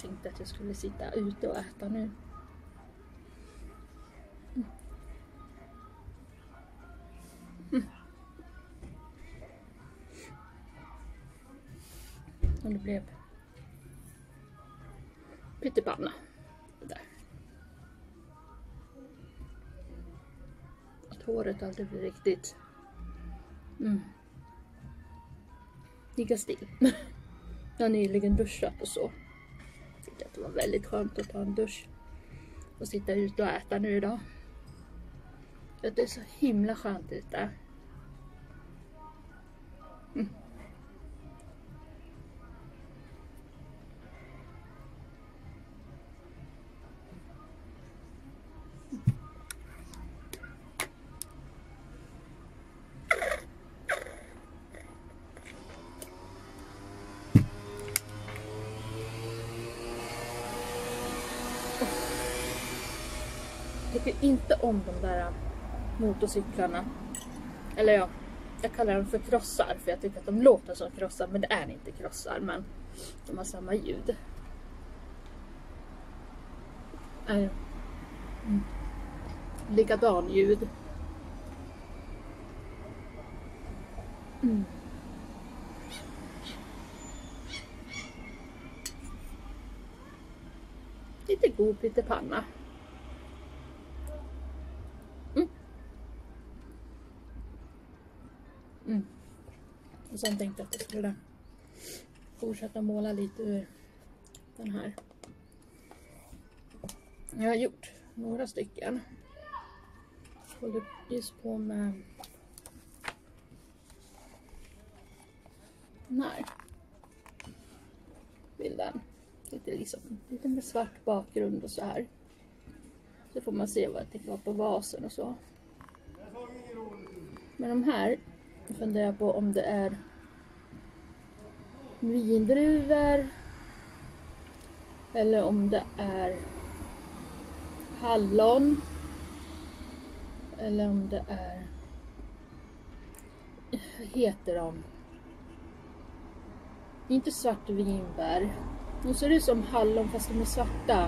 tänkte att jag skulle sitta ute och äta nu. Och det blev pyttipanna. Det där. Att håret aldrig blir riktigt ligga still. Jag har nyligen duschat och så. Jag tyckte att det var väldigt skönt att ta en dusch och sitta ute och äta nu idag. Det är så himla skönt ute. Jag tycker inte om de där motorcyklarna. Eller ja, jag kallar dem för krossar. För jag tycker att de låter som krossar. Men det är inte krossar. Men de har samma ljud. Likadan ljud. Lite god pyttipanna. Och sen tänkte jag att jag skulle fortsätta måla lite ur den här. Jag har gjort några stycken. Håller just på med den här bilden. Lite med svart bakgrund och så här. Så får man se vad jag tycker på vasen och så. Men de här funderar jag på om det är vindruvor eller om det är hallon eller om det är, vad heter de? Inte svartvinbär. Nu ser det ut som hallon fast de är svarta.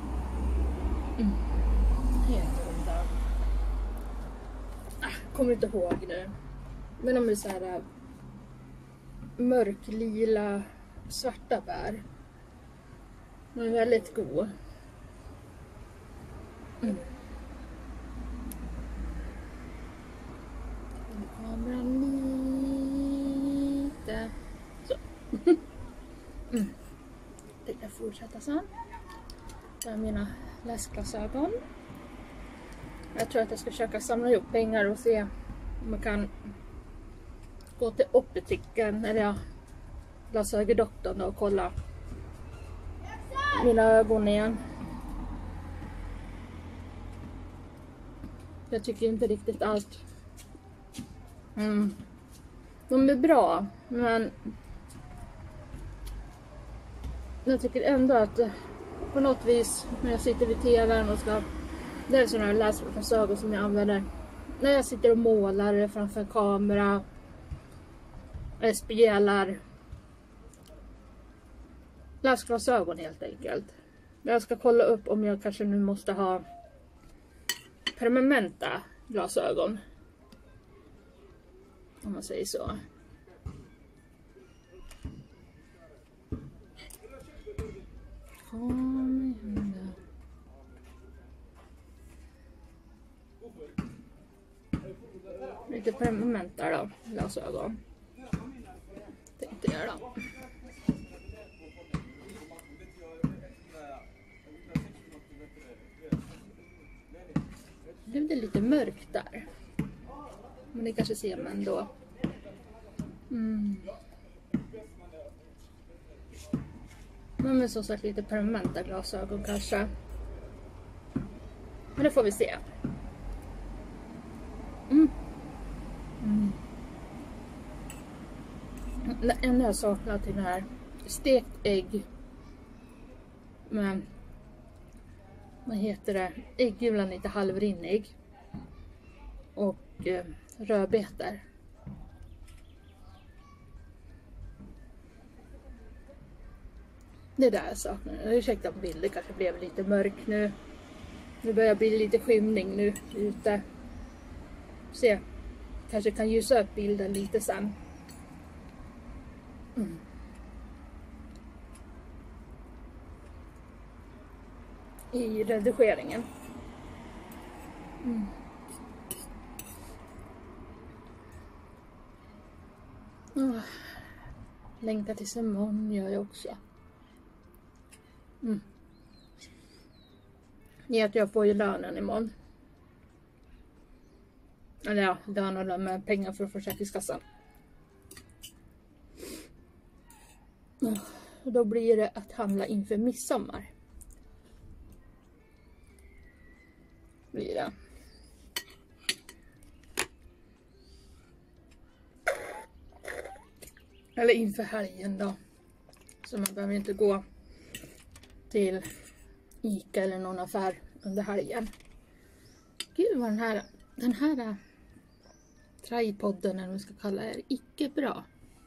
Heter de där? Kommer inte ihåg nu. Men de är så här mörklila svarta bär. De är väldigt goda. Kameran lite. Så. Tänkte jag fortsätta sen. Det är mina läsglasögon. Jag tror att jag ska försöka samla ihop pengar och se om man kan gå till optiken eller ja, glasögondoktorn och kolla mina ögon igen. Jag tycker inte riktigt allt. De är bra, men jag tycker ändå att på något vis när jag sitter vid tvn och ska, det är sådana här läsglasögon som jag använder när jag sitter och målar framför en kamera eller spelar. Läsglasögon helt enkelt. Jag ska kolla upp om jag kanske nu måste ha permanenta glasögon. Om man säger så. Lite permanenta då, glasögon. Tänkte jag då. Det är lite mörkt där. Men det kanske ser man ändå. Men som sagt lite permanenta glasögon kanske. Men det får vi se. Det enda jag saknar till det här stekt ägg med, vad heter det, äggulan lite halvrinnig och rödbetor. Det där jag saknar. Ursäkta om bilden kanske blev lite mörk nu. Nu börjar det bli lite skymning nu ute. Se, kanske kan ljusa upp bilden lite sen. I redigeringen. Längtar tills imorgon gör jag också. Jag får ju lönen imorgon. Eller ja, lönen med pengar för Försäkringskassan. Och då blir det att handla inför midsommar. Blir det. Eller inför helgen då. Så man behöver inte gå till Ica eller någon affär under helgen. Gud vad den här tripodden, eller vad vi ska kalla det, är icke bra.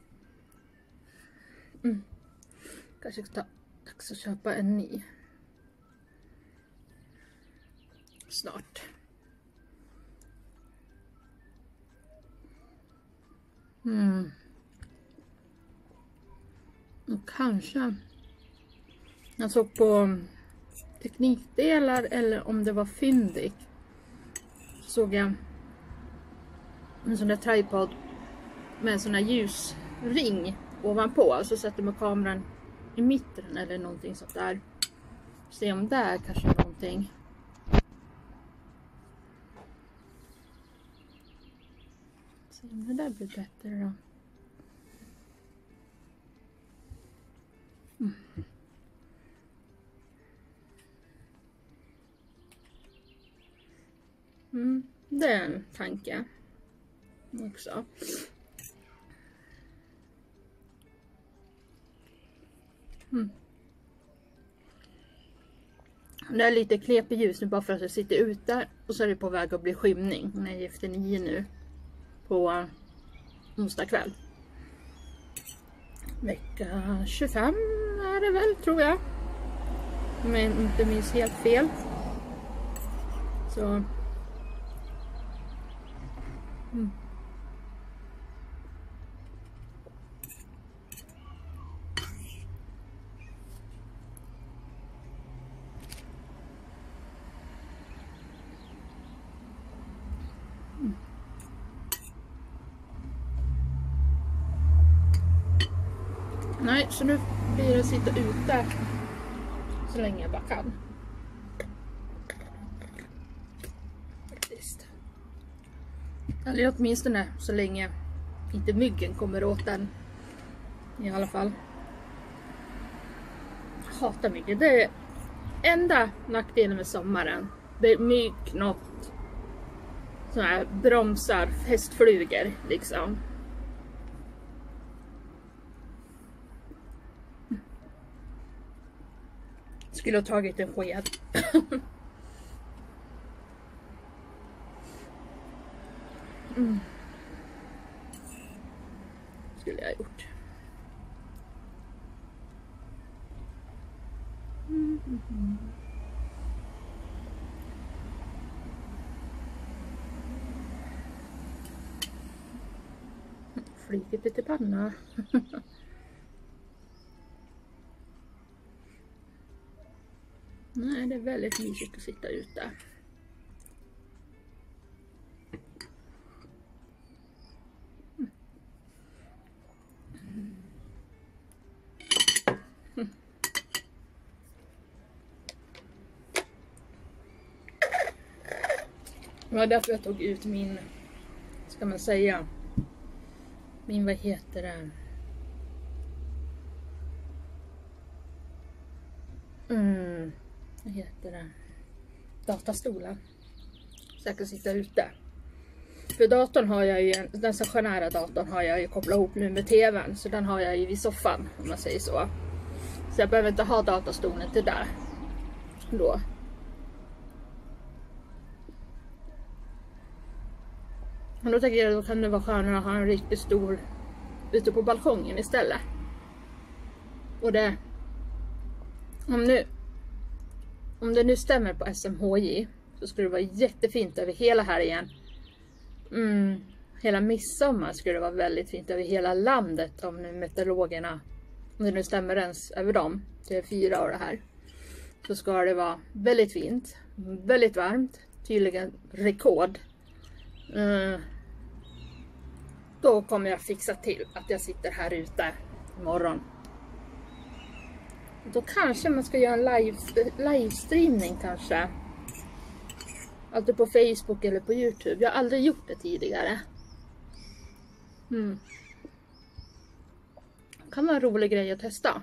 Kanske ska ta dags att köpa en ny. Snart. Och kanske jag såg på teknikdelar, eller om det var fyndigt, såg jag en sån där tripod med en sån här ljusring ovanpå, alltså sätter man kameran i mitten eller någonting sånt där. Se om det är kanske någonting. Se om det där blir bättre då. Det är en tanke också. Det är lite knepig ljus nu bara för att jag sitter ute och så är det på väg att bli skymning. När jag är efter 9 nu på onsdag kväll. Vecka 25 är det väl, tror jag. Om jag inte minns helt fel. Så. Nej, så nu blir det att sitta ute så länge jag bara kan. Faktiskt. Eller åtminstone så länge inte myggen kommer åt den. I alla fall. Jag hatar myggen. Det är enda nackdelen med sommaren. Det är mygg, något sådana här bromsar, hästflugor liksom. Skulle ha tagit en sked. Skulle jag ha gjort. Flyger lite panna. Nej, det är väldigt mysigt att sitta ute. Det var därför jag tog ut min, ska man säga, min, vad heter det? Vad heter det? Datastolen. Så jag kan sitta ute. För datorn har jag ju, den stationära datorn har jag ju kopplat ihop nu med tvn. Så den har jag ju vid soffan, om man säger så. Så jag behöver inte ha datastolen till där. Då. Men då tänker jag att då kan det vara skönare att ha en riktigt stor ute på balkongen istället. Och det Om det nu stämmer på SMHI så skulle det vara jättefint över hela här igen. Hela midsommar skulle det vara väldigt fint över hela landet om nu meteorologerna, om det nu stämmer ens över dem, det är 4 år det här. Så ska det vara väldigt fint, väldigt varmt, tydligen rekord. Då kommer jag fixa till att jag sitter här ute imorgon. Då kanske man ska göra en livestreamning kanske. Alltså på Facebook eller på YouTube. Jag har aldrig gjort det tidigare. Kan vara en rolig grej att testa.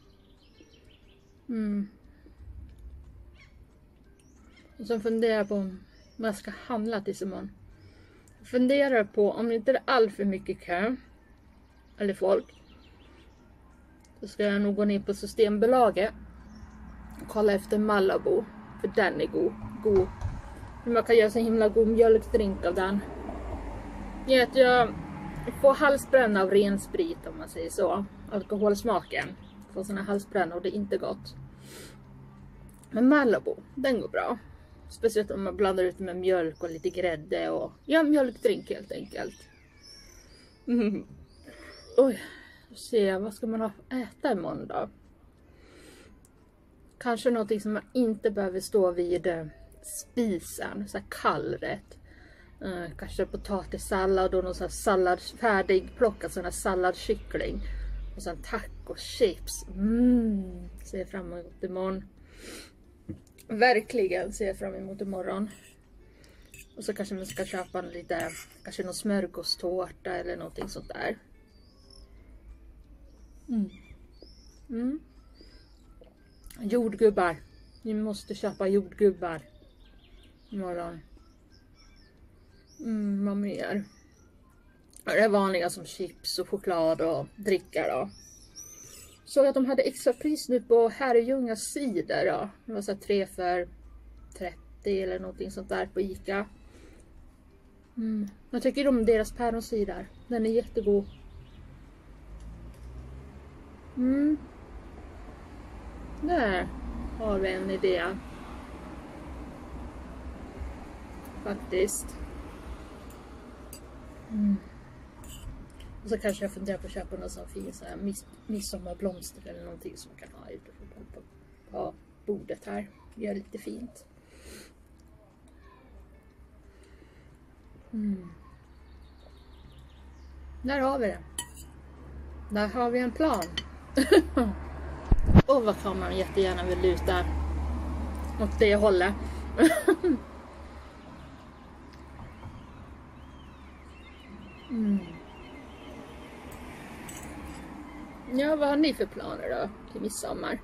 Och sen funderar jag på om jag ska handla tills imorgon. Jag funderar på om det inte är allt för mycket kö. Eller folk. Så ska jag nog gå ner på Systembolaget. Och kolla efter Malabo. För den är god. Man kan göra så himla god mjölkdrink av den. Jag får halsbränna av ren sprit om man säger så. Alkoholsmaken. Får såna halsbränna och det är inte gott. Men Malabo, den går bra. Speciellt om man blandar ut med mjölk och lite grädde och mjölkdrink helt enkelt. Oj, se vad ska man ha äta imorgon då? Kanske någonting som man inte behöver stå vid spisen, så här kallrätt. Kanske potatissallad och någon sån här sallad färdigplockad sån här salladkyckling. Och sen tacochips. Ser fram emot imorgon. Verkligen ser fram emot imorgon. Och så kanske man ska köpa kanske någon smörgåstårta eller någonting sånt där. Jordgubbar. Vi måste köpa jordgubbar imorgon. Vad mer? Det är vanliga som chips och choklad och dricka då. Så att de hade extra pris nu på Herrljunga cider då. Det var så 3 för 30 eller någonting sånt där på Ica. Jag tycker om deras päronsider. Den är jättegod. Där har vi en idé. Faktiskt. Och så kanske jag funderar på att köpa någon sån fin så här midsommarblomster eller någonting som man kan ha på bordet här. Gör lite fint. Där har vi det. Där har vi en plan. Och vad kan man jättegärna vill luta åt det hållet. Ja, vad har ni för planer då till midsommar?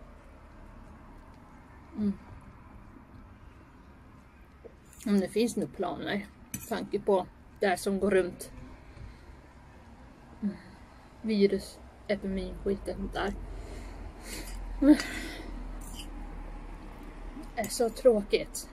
Om det finns nu planer. Tanke på det som går runt. Virus, epidemin, skiten där. Det är så tråkigt.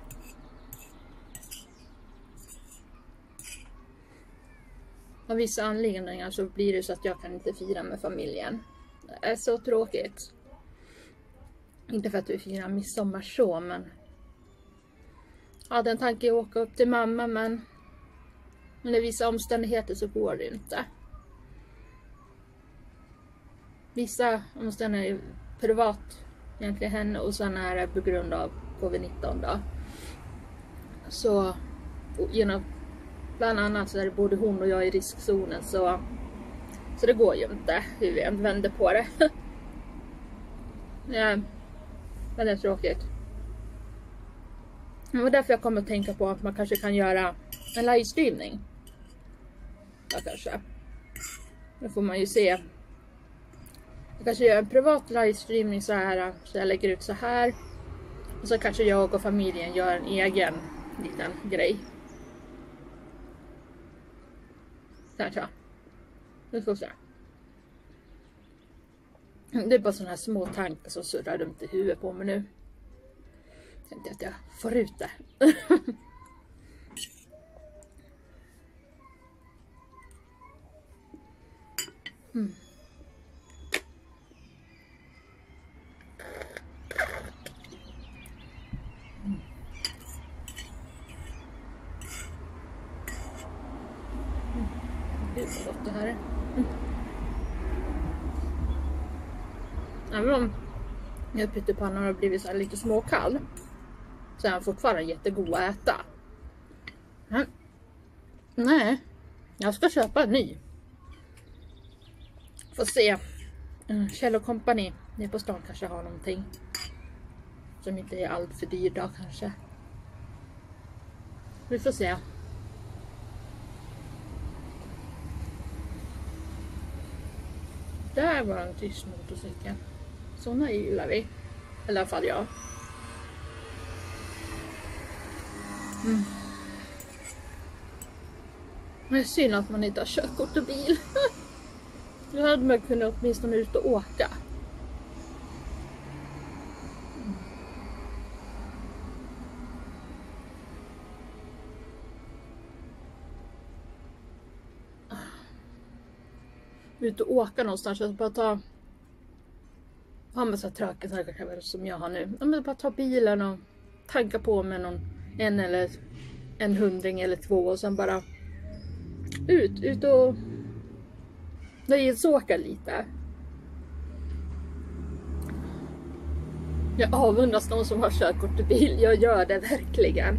Av vissa anledningar så blir det så att jag kan inte fira med familjen. Det är så tråkigt. Inte för att vi firar midsommar så, men jag hade en tanke att åka upp till mamma, men under vissa omständigheter så går det inte. Vissa omständigheter är privat egentligen henne, och sen är det på grund av covid-19 då. Så genom bland annat så är det både hon och jag i riskzonen, så det går ju inte hur vi än vänder på det. Ja, men det är tråkigt. Det var därför jag kommer att tänka på att man kanske kan göra en livestreamning. Ja, kanske. Då får man ju se. Jag kanske gör en privat livestreamning så här, så jag lägger ut så här. Och så kanske jag och familjen gör en egen liten grej. Kanske. Vi får se. Det är bara sådana här små tankar som surrar runt i huvudet på mig nu. Jag tänkte att jag får ut det. det här. Även om pyttipannan har blivit så här lite småkall, så är han fortfarande jättegod att äta. Men, nej, jag ska köpa en ny. Får se. Kjell & Company nere på stan kanske har någonting som inte är allt för dyr då kanske. Vi får se. Där var en tyst motorcykel. Såna gillar vi. Eller i alla fall jag. Det är synd att man inte har körkort och bil. Då hade man kunnat åtminstone ut och åka. Ut och åka någonstans och bara ta massa tråkigt som jag har nu. Men bara ta bilen och tanka på med en eller en 100 eller 2 och sen bara ut och åka lite. Jag avundas de som har körkort och bil. Jag gör det verkligen.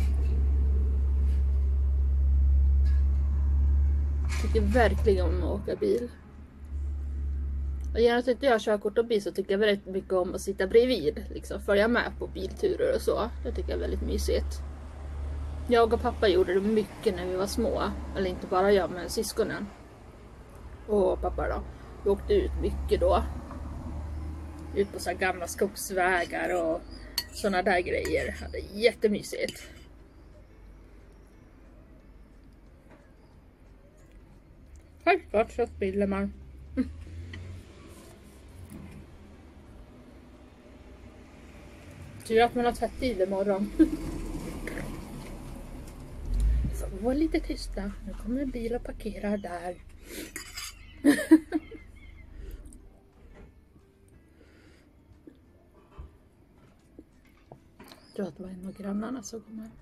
Jag tycker verkligen om att åka bil. Och genom att inte jag har körkort och bil så tycker jag väldigt mycket om att sitta bredvid. Liksom följa med på bilturer och så. Det tycker jag är väldigt mysigt. Jag och pappa gjorde det mycket när vi var små. Eller inte bara jag, men syskonen. Och pappa då. Vi åkte ut mycket då. Ut på så här gamla skogsvägar och såna där grejer. Det är jättemysigt. Självklart så spiller man. Tur att man har tvättid imorgon. Så var lite tysta. Nu kommer en bil och parkerar där. Jag tror att det var en av grannarna som kom här.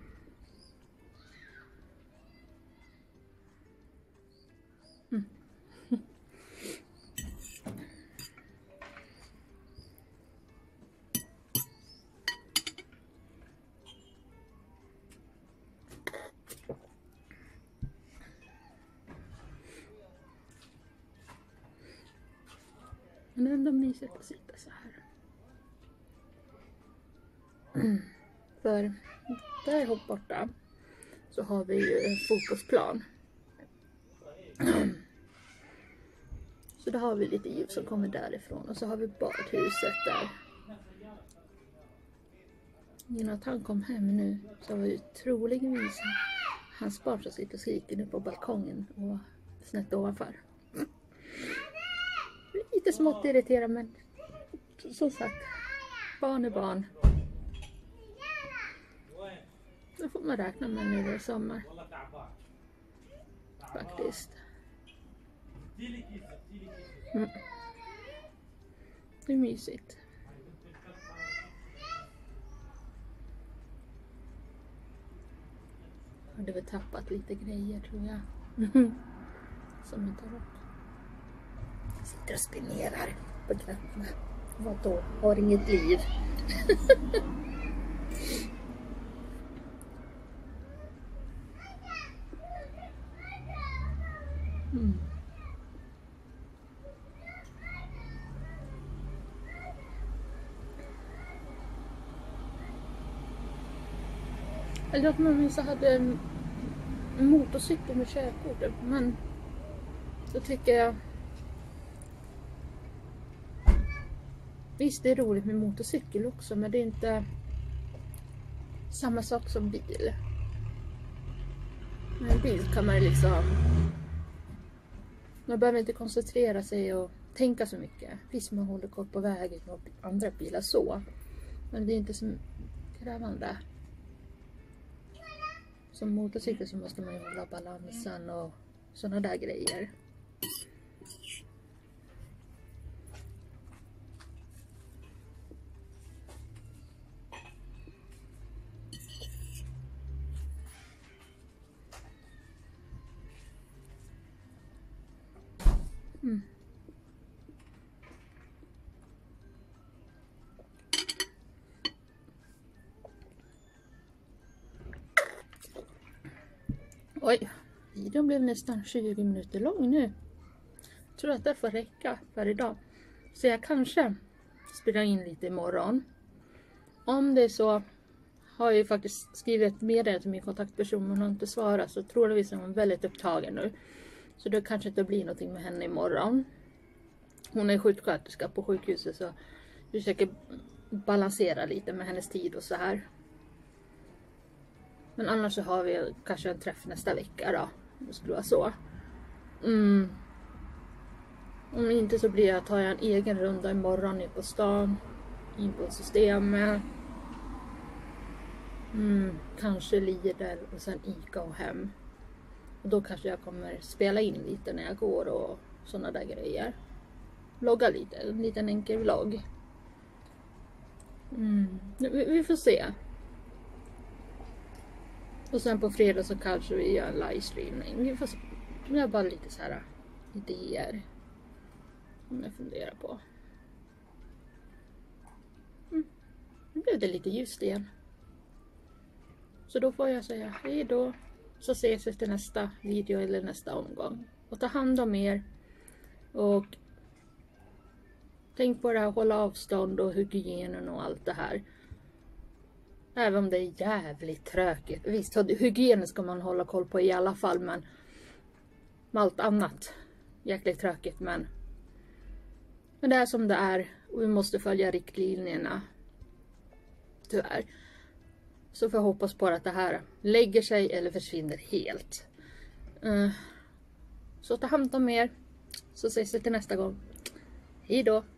Men det är ändå mysigt att sitta så här. För där hårt borta så har vi ju en fotbollsplan. Så då har vi lite ljus som kommer därifrån. Och så har vi badhuset där. Innan att han kom hem nu så var det troligen visa hans barn som sitter och skriker nu på balkongen och snett ovanför. Lite smått irriterad, men som sagt, barn är barn. Då får man räkna med nu det är sommar. Faktiskt. Det är mysigt. Jag hade väl tappat lite grejer tror jag. Som jag tar upp. Sitter och spinerar på grannarna. Vadå? Har inget liv. Eller att man så hade en motorcykel med körkort. Men då tycker jag... Visst, det är roligt med motorcykel också, men det är inte samma sak som bil. Med en bil kan man liksom... Man behöver inte koncentrera sig och tänka så mycket. Visst, man håller koll på vägen och andra bilar så. Men det är inte så krävande. Som motorcykel så måste man ju hålla balansen och sådana där grejer. Oj, videon blev nästan 20 minuter lång nu. Jag tror att det får räcka för idag. Så jag kanske spelar in lite imorgon. Om det är så har jag ju faktiskt skrivit ett meddelande till min kontaktperson, men hon har inte svarat, så troligtvis är hon väldigt upptagen nu. Så det kanske inte blir någonting med henne imorgon. Hon är sjuksköterska på sjukhuset, så vi försöker balansera lite med hennes tid och så här. Men annars så har vi kanske en träff nästa vecka då. Det skulle vara så. Om inte så tar jag en egen runda imorgon ner på stan. In på Systemet. Kanske Lidl och sen Ica och hem. Och då kanske jag kommer spela in lite när jag går och sådana där grejer. Vlogga lite, en liten enkel vlogg. Vi får se. Och sen på fredag så kanske vi gör en livestreaming. Vi får se. Det är bara lite så här idéer som jag funderar på. Nu blev det lite ljust igen. Så då får jag säga hej då. Så ses vi till nästa video eller nästa omgång. Och ta hand om er. Och tänk på det här, hålla avstånd och hygienen och allt det här. Även om det är jävligt tråkigt. Visst, hygienen ska man hålla koll på i alla fall. Men med allt annat. Jäkligt tråkigt, men det är som det är. Och vi måste följa riktlinjerna. Tyvärr. Så får jag hoppas på att det här lägger sig eller försvinner helt. Så ta hand om er. Så ses vi till nästa gång. Hej då.